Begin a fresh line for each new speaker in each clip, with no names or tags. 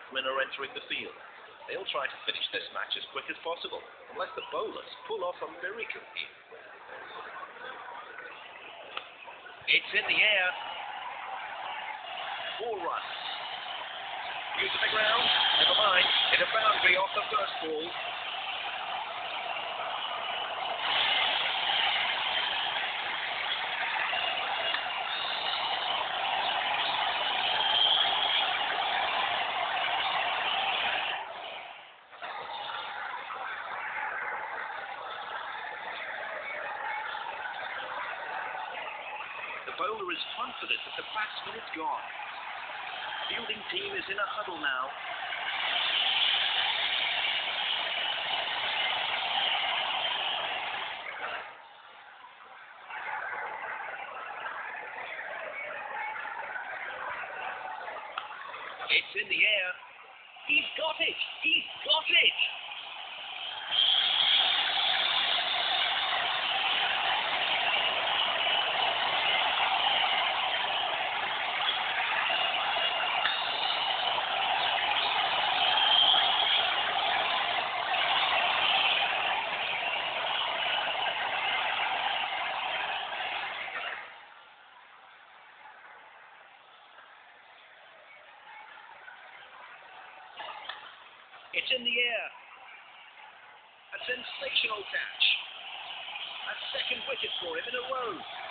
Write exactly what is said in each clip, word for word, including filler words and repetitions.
batsmen are entering the field. They'll try to finish this match as quick as possible, unless the bowlers pull off a miracle here. It's in the air. Four runs. Due to the ground. Never mind. Hit a boundary off the first ball. The bowler is confident that the batsman is gone. Fielding team is in a huddle now. It's in the air. He's got it! He's got it! It's in the air. A sensational catch. A second wicket for him in a row.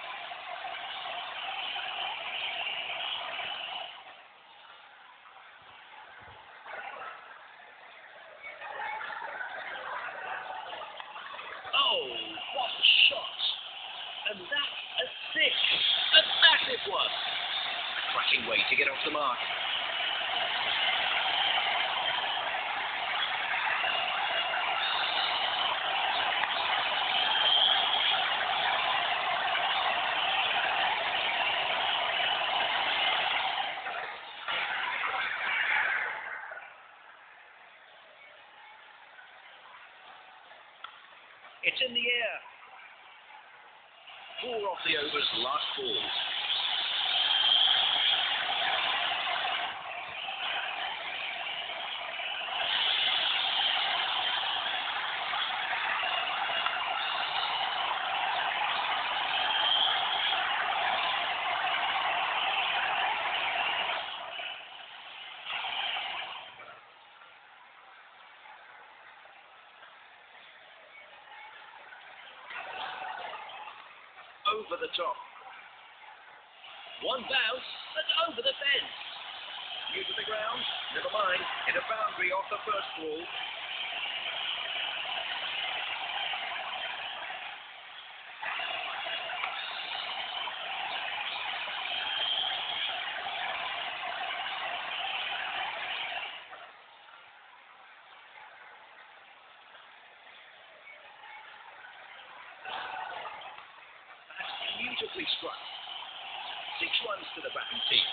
Oh, what a shot. And that's a six. A massive one. A cracking way to get off the mark. It's in the air. Four off the over's last ball. Over the top. One bounce, and over the fence. Due to the ground, never mind. Hit a boundary off the first ball. Beautifully struck. Six runs to the batting team.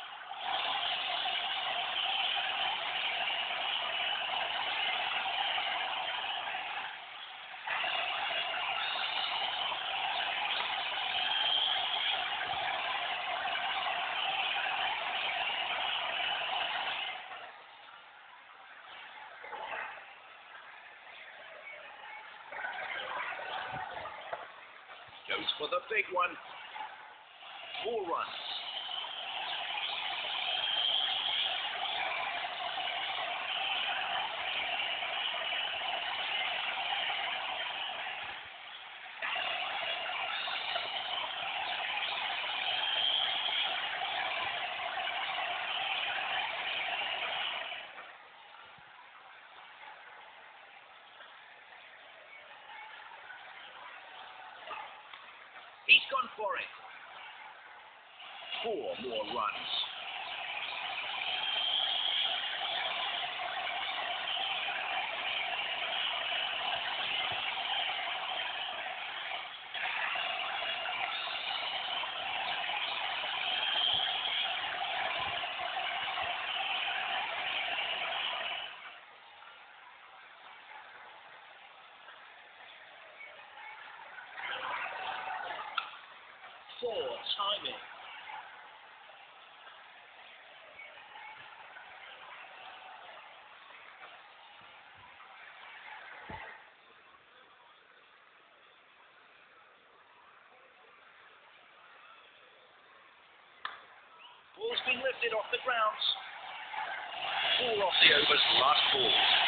Goes for the big one. Four runs. He's gone for it. Four more runs. Four timing. lifted off the ground. Four off the over's last ball.